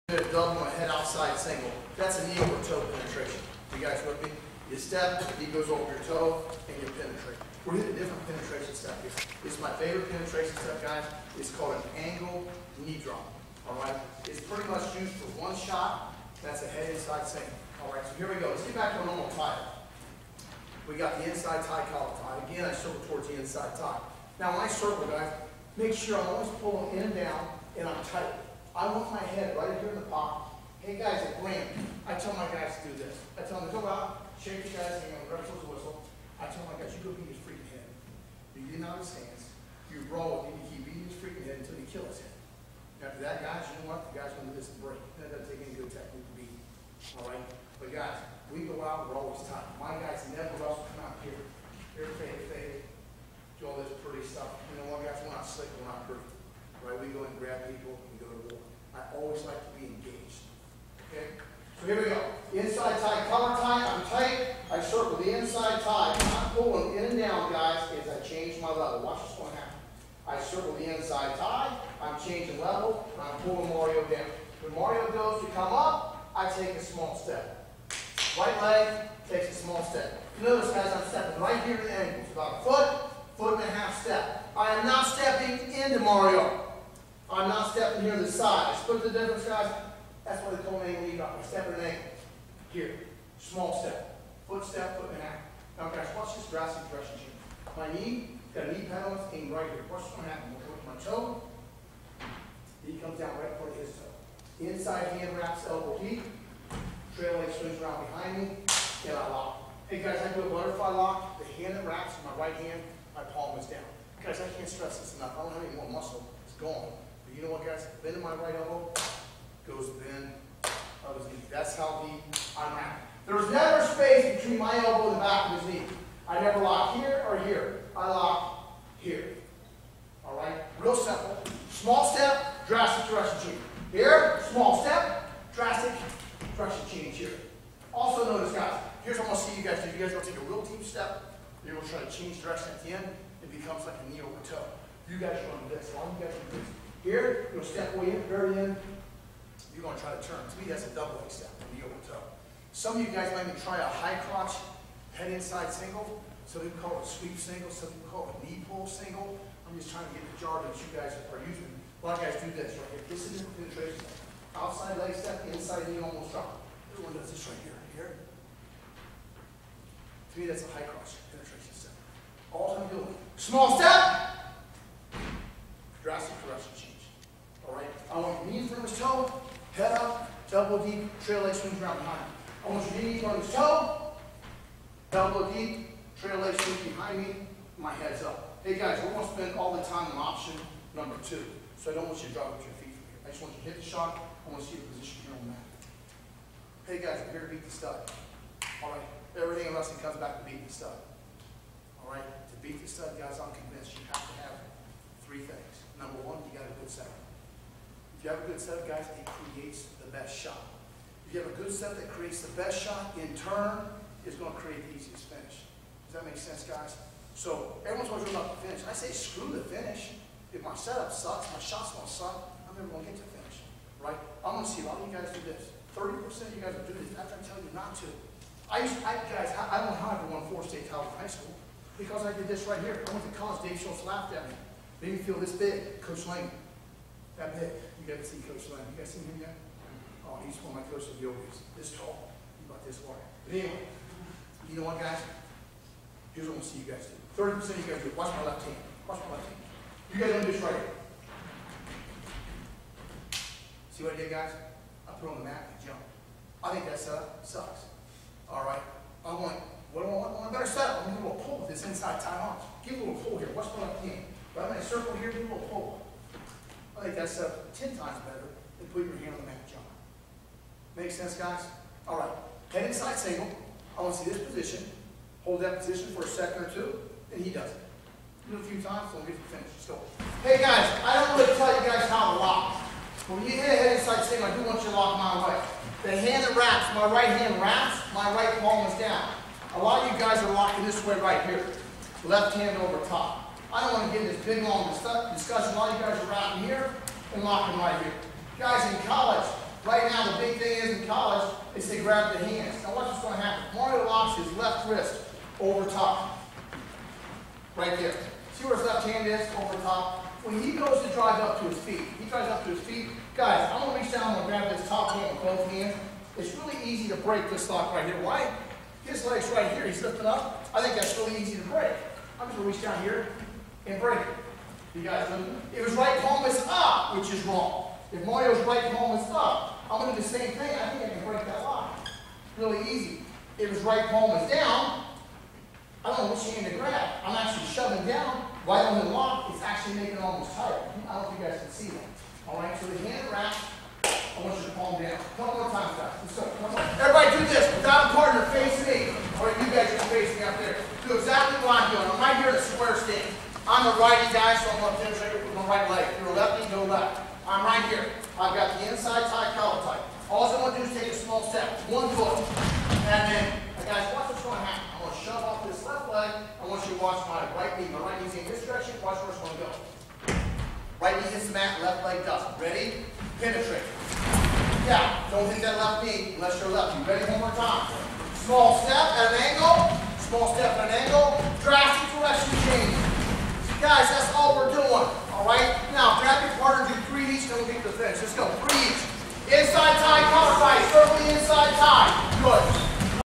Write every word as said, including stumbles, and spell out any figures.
A double and a head outside single. That's a knee over toe penetration. You guys with me? You step, the knee goes over your toe, and you penetrate. We're hitting a different penetration step here. This is my favorite penetration step, guys. It's called an angle knee drop. All right? It's pretty much used for one shot. That's a head inside single. All right, so here we go. Let's get back to a normal tie. We got the inside tie, collar tie. Again, I circle towards the inside tie. Now, when I circle, guys, make sure I'm always pulling in and down, and I'm tight. I want my head right here in the pocket. Hey guys, at Graham, I tell my guys to do this. I tell them to go out, shake your guys' hand, grab his whistle. I tell my guys, you go beat his freaking head. You get him out of his hands. You roll him, you keep beating his freaking head until you kill his head. After that, guys, you know what? The guy's going to do this and break. That doesn't take any good technique to beat him. All right? But guys, we go out, we're always tight. My guys never wrestle, come out here. Here, fade, fade. Do all this pretty stuff. You know what, guys? We're not slick, we're not pretty. Right? We go and grab people, we go to war. I always like to be engaged. Okay? So here we go. Inside tie, collar tie, I'm tight. I circle the inside tie. I'm pulling in and down, guys, as I change my level. Watch what's going to happen. I circle the inside tie. I'm changing level. And I'm pulling Mario down. When Mario goes to come up, I take a small step. Right leg takes a small step. Notice, guys, I'm stepping right here to the ankles. About a foot, foot and a half step. I am not stepping into Mario. I'm not stepping here to the side. Split the difference, guys. That's why they call me angle knee drop. I step in an ankle. Here. Small step. Foot step, foot and a half. Now, guys, watch this drastic direction change. My knee, got a knee pedal aimed right here. Watch what's going to happen. We'll go to my toe. Knee comes down right in front of his toe. Inside hand wraps elbow deep. Trail leg swings around behind me. And I lock. Hey, guys, I do a butterfly lock. The hand that wraps in my right hand, my palm is down. Guys, I can't stress this enough. I don't have any more muscle. It's gone. But you know what, guys? Bend in my right elbow. Goes the bend of his knee. That's how the I'm wrapping. There's never space between my elbow and the back of his knee. I never lock here or here. I lock here. All right? Real simple. Small step, drastic direction change. Here, small step, drastic direction change here. Also notice, guys, here's what I'm going to see you guys do. You guys are going to take a real deep step. You're going to try to change direction at the end. It becomes like a knee over toe. You guys are going to do this. All you guys are going to do this. Here, you're going to step way in, very in. You're going to try to turn. To me, that's a double leg step, a knee over toe. Some of you guys might even try a high crotch, head inside single. Some people call it a sweep single. Some people call it a knee pull single. I'm just trying to get the jargon that you guys are using. A lot of guys do this right here. This is a penetration step. Outside leg step, inside knee almost drop. Everyone does this right here. Here. To me, that's a high crotch penetration step. All I'm doing. Small step. Drastic direction change. All right? I want your knee in front of his toe, head up, elbow deep, trail leg swings around behind me. I want your knee in front of his toe, elbow deep, trail leg swings behind me, my head's up. Hey guys, we're going to spend all the time on option number two. So I don't want you to drop with your feet from here. I just want you to hit the shot. I want to see your position here on the mat. Hey guys, I'm here to beat the stud. All right? Everything in wrestling comes back to beating the stud. All right? To beat the stud, guys, I'm convinced you have to have three things. Number one, you got a good setup. If you have a good setup, guys, it creates the best shot. If you have a good setup that creates the best shot, in turn, is going to create the easiest finish. Does that make sense, guys? So, everyone's always talking about the finish. I say, screw the finish. If my setup sucks, my shot's going to suck, I'm never going to get to the finish. Right? I'm going to see a lot of you guys do this. thirty percent of you guys are doing this after I tell you not to. I used to, I, guys, I don't know how I ever won four state titles in high school. Because I did this right here. I went to college, Dave Schultz laughed at me. Made me feel this big. Coach Lane. That big. You guys see Coach Lane. You guys seen him yet? Oh, he's one of my coaches of yoga. He's this tall. He's about this wide. But anyway, you know what, guys? Here's what I want to see you guys do. thirty percent of you guys do. Watch my left hand. Watch my left hand. You guys want to do this right here. See what I did, guys? I put on the mat and jump. I think that setup sucks. All right. I want, what do I want? I want a better setup. I want a little pull with this inside tie arms. Give a little pull here. Watch my left hand. But I'm in a circle here, do a little pull. I think that's uh, ten times better than putting your hand on the mat and jumping. Make sense, guys? All right. Head inside single. I want to see this position. Hold that position for a second or two, and he does it. Do it a few times, so we'll get to the finish. Let's go. Hey, guys, I don't really tell you guys how to lock. When you hit a head inside single, I do want you to lock my way. The hand that wraps, my right hand wraps, my right palm is down. A lot of you guys are locking this way right here. Left hand over top. I don't want to get this big long discussion. A lot of you guys are wrapping here and locking right here. Guys, in college, Right now, the big thing is in college is they grab the hands. Now watch what's going to happen. Mario locks his left wrist over top. Right there. See where his left hand is? Over top. When he goes to drive up to his feet, he drives up to his feet. Guys, I'm going to reach down and grab this top hand with both hands. It's really easy to break this lock right here. Why? His leg's right here. He's lifting up. I think that's really easy to break. I'm just going to reach down here and break it. You guys know? If his right palm is up, which is wrong. If Mario's right palm is up, I'm going to do the same thing. I think I can break that lock. Really easy. If his right palm is down, I don't know which hand to grab. I'm actually shoving down right on the lock. It's actually making it almost tight. I don't know if you guys can see that. All right, so the hand wraps. I want you to palm down. Couple more times, guys. Let's go. Come on. Everybody do this. Without a partner, face me. All right, you guys are facing me up there. Do exactly what I'm doing. I'm right here in a square stance. I'm a righty guy, so I'm going to penetrate with my right leg. If you're a lefty, go left. I'm right here. I've got the inside tie, collar tie. All I'm going to do is take a small step. One foot. And then, guys, watch what's going to happen. I'm going to shove off this left leg. I want you to watch my right knee. My right knee's in this direction. Watch where it's going to go. Right knee hits the mat, left leg doesn't. Ready? Penetrate. Yeah, don't hit that left knee unless you're lefty. Ready? One more time. Small step at an angle. Small step at an angle. Drastic direction change. Guys, that's all we're doing. All right? Now, grab your partner, do three each, then we'll get to the finish. Let's go. Three each. Inside tie, collar tie. Circle the inside tie. Good.